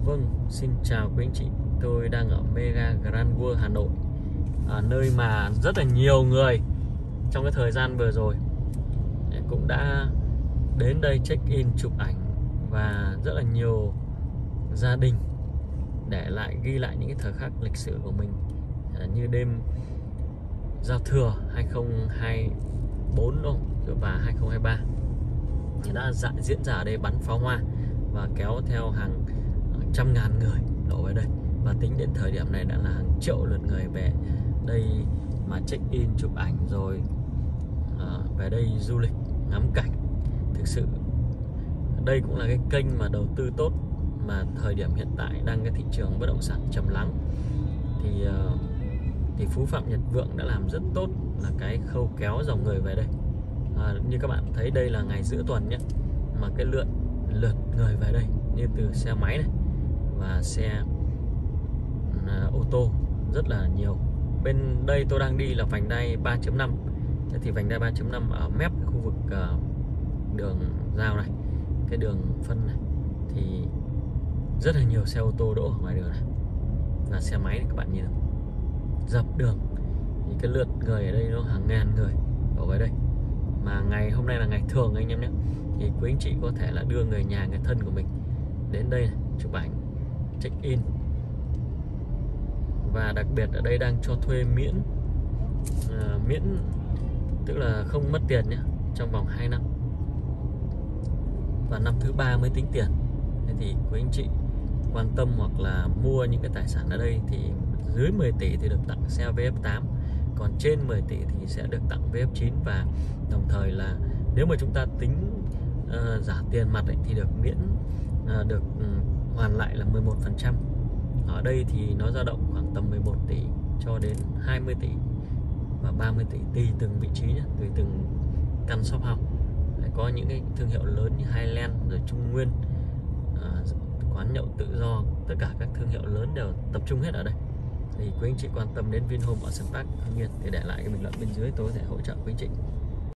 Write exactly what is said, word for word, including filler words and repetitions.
Vâng, xin chào quý anh chị. Tôi đang ở Mega Grand World Hà Nội, à, nơi mà rất là nhiều người trong cái thời gian vừa rồi cũng đã đến đây check-in chụp ảnh, và rất là nhiều gia đình để lại ghi lại những cái thời khắc lịch sử của mình, à, như đêm giao thừa hai không hai tư và hai không hai ba thì đã diễn ra ở đây, bắn pháo hoa và kéo theo hàng trăm ngàn người đổ về đây, và tính đến thời điểm này đã là hàng triệu lượt người về đây mà check in chụp ảnh rồi uh, về đây du lịch ngắm cảnh. Thực sự đây cũng là cái kênh mà đầu tư tốt, mà thời điểm hiện tại đang cái thị trường bất động sản trầm lắng thì uh, thì Phú Phạm Nhật Vượng đã làm rất tốt là cái khâu kéo dòng người về đây. À, như các bạn thấy đây là ngày giữa tuần nhé, mà cái lượt lượt người về đây như từ xe máy này và xe uh, ô tô rất là nhiều. Bên đây tôi đang đi là vành đai ba chấm năm, thì vành đai ba chấm năm ở mép cái khu vực uh, đường giao này, cái đường phân này, thì rất là nhiều xe ô tô đỗ ở ngoài đường này và xe máy này, các bạn nhìn không? Dập đường. Thì cái lượt người ở đây nó hàng ngàn người đổ về đây, mà ngày hôm nay là ngày thường anh em nhé, thì quý anh chị có thể là đưa người nhà, người thân của mình đến đây này, chụp ảnh, check in. Và đặc biệt ở đây đang cho thuê miễn à, miễn tức là không mất tiền nhé, trong vòng hai năm, và năm thứ ba mới tính tiền. Thế thì quý anh chị quan tâm hoặc là mua những cái tài sản ở đây thì dưới mười tỷ thì được tặng xe vê ép tám, còn trên mười tỷ thì sẽ được tặng vê ép chín, và đồng thời là nếu mà chúng ta tính uh, giả tiền mặt ấy, thì được miễn uh, được um, hoàn lại là mười một phần trăm. Ở đây thì nó dao động khoảng tầm mười một tỷ cho đến hai mươi tỷ và ba mươi tỷ tùy từng vị trí nhé, tùy từng căn shop house. Có những cái thương hiệu lớn như Highland rồi Trung Nguyên, uh, quán nhậu tự do, tất cả các thương hiệu lớn đều tập trung hết ở đây. Thì quý anh chị quan tâm đến Vinhome ở Ocean Park Hưng Yên thì để lại cái bình luận bên dưới, tôi có thể hỗ trợ quý anh chị.